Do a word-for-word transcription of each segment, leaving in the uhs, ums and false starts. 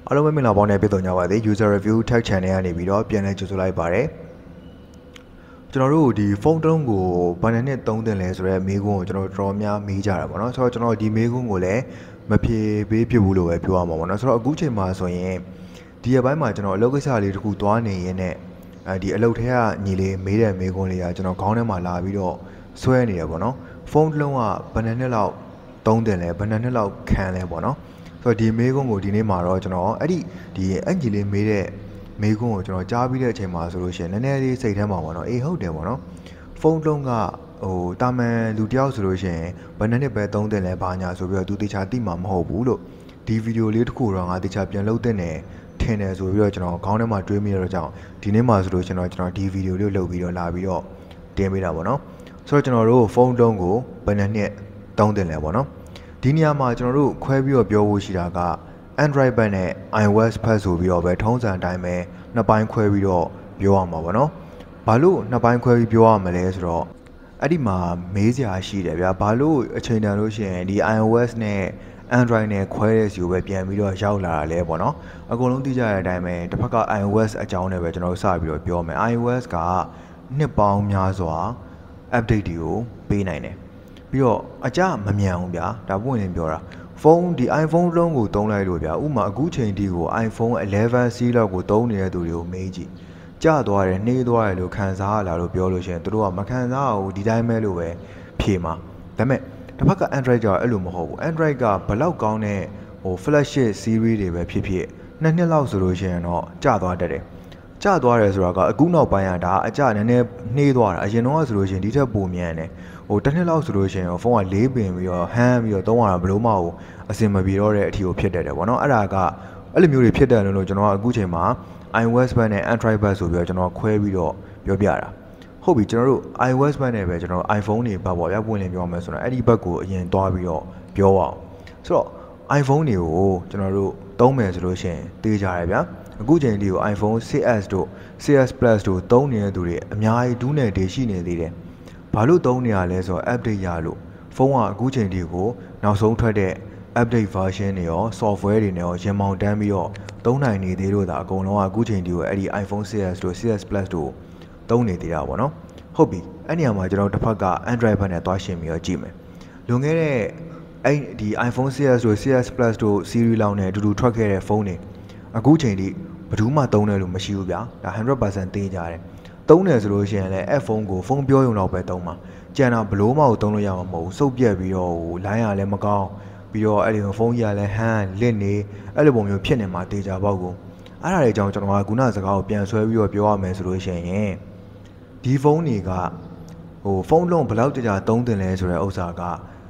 အားလုံးပဲမင်္ဂလာပေါင်းနဲ့ပြည့်စုံကြပါစေ user review tech channel ကနေပြီးတော့ပြန်လည်ကြိုဆိုလိုက်ပါတယ်ကျွန်တော်တို့ဒီဖုန်းတုံးကိုဘယ်နှစ်သုံးသင့်လဲဆိုတော့မေးခွန်းကိုကျွန်တော်တော်များမေးကြတာပေါ့နော်ဆိုတော့ကျွန်တော်ဒီမေးခွန်းကိုလည်းမဖြေပေးဖြစ်ဘူးလို့ပဲပြောရမှာပေါ့နော်ဆိုတော့အခုချိန်မှာဆိုရင်ဒီအပိုင်းမှာကျွန်တော်အလုပ်ကိစ္စလေးတစ်ခုသွားနေရင်းနဲ့အဲဒီအလုပ်ထဲကညီလေးမေးတဲ့မေးခွန်းလေးကကျွန်တော်ခေါင်းထဲမှာလာပြီးတော့ဆွဲနေတယ်ပေါ့နော်ဖုန်းတစ်လုံးကဘယ်နှစ်လောက်သုံးသင့်လဲဘယ်နှစ်လောက်ခံလဲပေါ့နော်ဆိုတော့ဒီမေးခွန်းကိုဒီနေ့မှာတော့ကျွန်တော်အဲ့ဒီဒီအင်ဂျီလေးမေးတဲ့မေးခွန်းကိုကျွန်တော်ကြားပြီးတဲ့အချိန်မှာဆိုလို့ရှိရင်နည်းနည်းလေးစိတ်ထဲမှာပေါ့နော်အေးဟုတ်တယ်ပေါ့နော်ဖုန်းလုံးကဟိုတာမန်လူတယောက်ဆိုလို့ရှိရင်ဘယ်နှစ်ပဲသုံးတင်လဲဘာညာဆိုပြီးတော့သူတေချာသိမှာမဟုတ်ဘူးလို့ဒီဗီဒီယိုလေးတစ်ခုတော့ငါတေချာပြန်လုပ်တဲ့နေထင်တယ်ဆိုပြီးတော့ကျွန်တော်ခေါင်းထဲမှာတွေးမိတော့ကြောင့်ဒီနေ့မှာဆိုလို့ကျွန်တော်ကျွန်တော်ဒီဗီဒီယိုလေးလုပ်ပြီးတော့လာပြီးတော့တင်ပေးတာပေါ့နော်ဆိုတော့ကျွန်တော်တို့ဖုန်းလုံးကိုဘယ်နှစ်သုံးတင်လဲပေါ့နော်ဒီနေရာမှာကျွန်တော်တို့ခွဲပြီးတော့ပြောဖို့ရှိတာက Android ဘက်နဲ့ iOS ဘက်ဆိုပြီးတော့ပဲထုံးစံအတိုင်းပဲနှစ်ပိုင်းခွဲပြီးတော့ပြောရမှာပေါ့နော်။ဘာလို့နှစ်ပိုင်းခွဲပြီးပြောရမလဲဆိုတော့အဲ့ဒီမှာမေးစရာရှိတယ်ဗျာ။ဘာလို့အချိန်တန်လို့ရှိရင်ဒီ iOS နဲ့ Android နဲ့ခွဲတဲ့စီကိုပဲပြန်ပြီးတော့ရောက်လာတာလဲပေါ့နော်။အကုန်လုံးသိကြတဲ့အတိုင်းပဲတစ်ဖက်က iOS အကြောင်းနဲ့ပဲကျွန်တော်တို့စပြီးတော့ပြောမယ်။ iOS ကနှစ်ပေါင်းများစွာ update တွေကိုပေးနိုင်တယ်။ပြီးတော့အကြမမြန်ဘူးဗျာဒါပွင့်လင်းပြောတာဖုန်းဒီ iPhone လုံးကိုသုံးလိုက်လို့ဗျာဥမာအခုချိန်ဒီကို iPhone eleven C လောက်ကိုသုံးနေတဲ့သူတွေကိုမေးကြည့်ကြသွားတယ်နှေးသွားတယ်လို့ခံစားရလာလို့ပြောလို့ရှိရင်တို့ကမခံစားဘူးဒီတိုင်းပဲလို့ပဲဖြေမှာဒါပေမဲ့တစ်ဖက်က Android ကြောင့်အဲ့လိုမဟုတ်ဘူး Android ကဘလောက်ကောင်းတဲ့ဟို flagship series တွေပဲဖြစ်ဖြစ်နှစ်နှစ်လောက်ဆိုလို့ရှိရင်တော့ကျသွားတတ်တယ်ကျသွားတယ်ဆိုတာကအခုနောက်ပိုင်းကဒါအကျနည်းနည်းနှေးသွားတာအရင်တော့ဆိုလို့ရှိရင်ဒီထက်ပိုမြန်တယ်ဟိုတစ်နှစ်လောက်ဆိုလို့ရှိရင်ဖုန်းကလေးပင်ပြီးတော့ဟမ်းပြီးတော့သုံးရတာဘလို့မဟုတ်အစင်မပြေတော့တဲ့အထီကိုဖြစ်တတ်တယ်ပေါ့နော်အဲ့ဒါကအဲ့လိုမျိုးတွေဖြစ်တယ်လို့ကျွန်တော်ကအခုချိန်မှာ iOS ဘက်နဲ့ Android ဘက်ဆိုပြီးတော့ကျွန်တော်ခွဲပြီးတော့ပြောပြတာဟုတ်ပြီကျွန်တော်တို့ iOS ဘက်နဲ့ပဲကျွန်တော် iPhone တွေဘက်ပေါ့ဗျာပွင့်လင်းပြောမယ်ဆိုတော့အဲ့ဒီဘက်ကိုအရင်သွားပြီးတော့ပြောအောင်ဆိုတော့ iPhone တွေကိုကျွန်တော်တို့သုံးမယ်ဆိုလို့ရှိရင်သိကြရတယ်ဗျာအခုချိန်ဒီကို iPhone six S တို့ six S Plus တို့သုံးနေတဲ့သူတွေအများကြီးဒူးနယ်တွေရှိနေသေးတယ်ဘာလို့သုံးနေရလဲဆိုတော့ update ရလို့ဖုန်းကအခုချိန်ဒီကိုနောက်ဆုံးထွက်တဲ့ update version တွေရော software တွေနဲ့ရောရင်မောင်တန်းပြီးတော့သုံးနိုင်နေသေးလို့ဒါအကုန်လုံးကအခုချိန်ဒီကိုအဲ့ဒီ iPhone six S တို့ six S Plus တို့သုံးနေသေးတာပေါ့နော်ဟုတ်ပြီအဲ့နေရာမှာကျွန်တော်တစ်ဖက်က Android ဘက်နဲ့သွားရှင်းပြီးတော့ကြည့်မယ်လွန်ခဲ့တဲ့အဲ့ဒီ iPhone six S တို့ six S Plus တို့ series လောက်နဲ့အတူတူထွက်ခဲ့တဲ့ဖုန်းတွေအခုချိန်ဒီဘယ်သူမှသုံးတယ်လို့မရှိဘူးဗျာဒါ one hundred percent သိကြတယ်သုံးတယ်ဆိုလို့ရှိရင်လည်း F phone ကိုဖုန်းပြောရုံတော့ပဲသုံးမှာကြံတော့ဘလို့မှကိုသုံးလို့ရမှာမဟုတ်ဘူးစုပ်ပြက်ပြီးတော့ဟိုလိုင်းရလည်းမကောင်းပြီးတော့အဲ့ဒီဖုန်းကြီးကလည်းဟန်းလစ်နေအဲ့လိုပုံမျိုးဖြစ်နေမှာတေချာပေါက်ကိုအဲ့ဒါတွေကြောင့်ကျွန်တော်ကခုနစကားကိုပြန်ဆွဲပြီးတော့ပြောရမယ်ဆိုလို့ရှိရင်ဒီဖုန်းတွေကဟိုဖုန်းလုံးဘယ်လောက်ကြာသုံးတင်လဲဆိုတဲ့ဥစ္စာက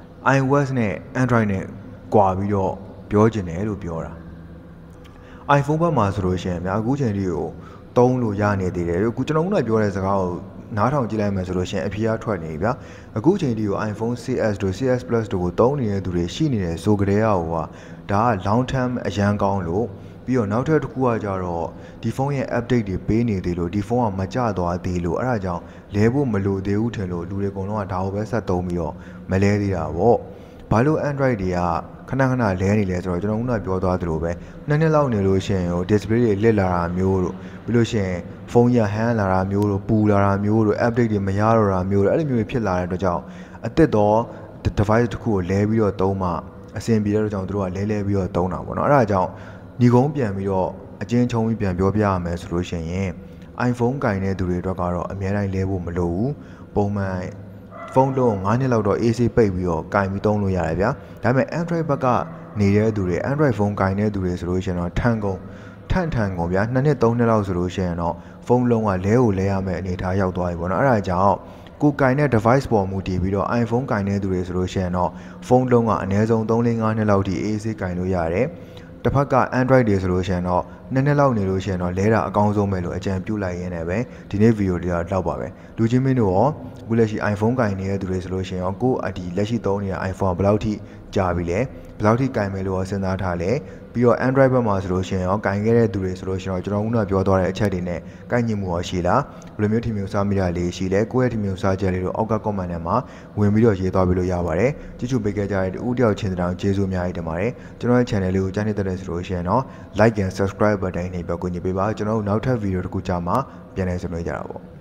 iOS နဲ့ Android နဲ့ကွာပြီးတော့ပြောချင်တယ်လို့ပြောတာ iPhone ဘက်မှာဆိုလို့ရှိရင်များအခုချိန်လေးကိုသုံးလို့ရနေသေးတယ်အခုကျွန်တော်ကပြောတဲ့စကားကိုနားထောင်ကြည့်လိုက်မယ်ဆိုလို့ရှိရင်အဖြေအထွက်နေပြီဗျာအခုချိန်ဒီကို iPhone six S တို့ six S Plus တို့ကိုသုံးနေတဲ့သူတွေရှိနေတယ်ဆိုကြတဲ့ဟိုကဒါက long term အရန်ကောင်းလို့ပြီးတော့နောက်ထပ်တစ်ခုကကြတော့ဒီဖုန်းရဲ့ update တွေပေးနေသေးလို့ဒီဖုန်းကမကျသွားသေးလို့အဲ့ဒါကြောင့်လဲဖို့မလိုသေးဘူးထင်လို့လူတွေအကုန်လုံးကဒါကိုပဲဆက်သုံးပြီးတော့မလဲသေးတာပေါ့ဘာလို့ Android တွေကခဏခဏလဲနေလဲဆိုတော့ကျွန်တော်ကပြောသွားသလိုပဲနှစ်နှစ်လောက်နေလို့ရှိရင်ဟို display တွေလစ်လာတာမျိုးတို့ပြီးလို့ရှိရင်ဖုန်းကြီးဟန်းလာတာမျိုးတို့ပူလာတာမျိုးတို့ update တွေမရတော့တာမျိုးတို့အဲ့လိုမျိုးဖြစ်လာတဲ့အတွက်ကြောင့်အစ်စ်တော့ device တစ်ခုကိုလဲပြီးတော့သုံးမှအဆင်ပြေတဲ့အတွက်ကြောင့်တို့ကလဲလဲပြီးတော့သုံးတာပေါ့နော်အဲ့ဒါကြောင့်ညီကုန်းပြန်ပြီးတော့အချင်းချုံပြီးပြန်ပြောပြရမယ်ဆိုလို့ရှိရင် iPhone ကင်တဲ့သူတွေအတွက်ကတော့အများတိုင်းလဲဖို့မလိုဘူးပုံမှန်ဖုန်းလုံးnineနှစ်လောက်တော့ A C ပိတ်ပြီးတော့ကင်ပြီးသုံးလို့ရတယ်ဗျာဒါပေမဲ့ Android ဘက်ကနေနေတဲ့သူတွေ Android ဖုန်းကင်တဲ့သူတွေဆိုလို့ရှိရင်တော့ထန်ကုန်ထန်ထန်ကုန်ဗျာနှစ်နှစ်သုံးနှစ်လောက်ဆိုလို့ရှိရင်တော့ဖုန်းလုံးကလဲကိုလဲရမယ့်အနေအထားရောက်သွားပြီပေါ့နော်အဲ့ဒါကြောင့်ကိုကင်တဲ့ device ပေါ်မူတည်ပြီးတော့ iPhone ကင်တဲ့သူတွေဆိုလို့ရှိရင်တော့ဖုန်းလုံးကအနည်းဆုံးthree fourနှစ်လောက်ထိ A C ကင်လို့ရတယ်တစ်ဖက်က Android တွေဆိုလို့ရှိရင်တော့နည်းနည်းလောက်နေလို့ရှိရင်တော့လဲတာအကောင်းဆုံးပဲလို့အကြံပြုလိုက်ရင်းနဲ့ပဲဒီနေ့ဗီဒီယိုတွေကတော့ပါပဲလူချင်းမင်းတို့ရောအခုလက်ရှိ iPhone ကင်နေတဲ့သူတွေဆိုလို့ရှိရင်ရောကိုအဒီလက်ရှိသုံးနေတဲ့ iPhone ဘယ်လောက်ထိကြာပြီလဲဘယ်လောက်ထိကင်မယ်လို့စဉ်းစားထားလဲပြီးတော့ Android ဘက်မှာဆိုလို့ရှိရင်ရောကင်ခဲ့တဲ့သူတွေဆိုလို့ရှိရင်တော့ကျွန်တော်ခုနပြောသွားတဲ့အချက်တွေနဲ့ကိုင်ညီမှုရောရှိလားဘယ်လိုမျိုးထင်မြင်စားမိတာလေးရှိလဲကိုယ့်ရဲ့ထင်မြင်စားချက်လေးတို့အောက်က comment ထဲမှာဝင်ပြီးတော့ရေးသွားပြီးလို့ရပါတယ်ကြည့်ချူပေးခဲ့ကြတဲ့ဦးတယောက်ချင်းတောင်ကျေးဇူးအများကြီးတင်ပါတယ်ကျွန်တော်ရဲ့ channel လေးကိုကြားနေတဲ့တဲ့ဆိုလို့ရှိရင်တော့ like and subscribe button နဲ့ပဲကူညီပေးပါကျွန်တော်တို့နောက်ထပ် video တစ်ခုကြာမှပြန်လည်ဆုံတွေ့ကြတာပေါ့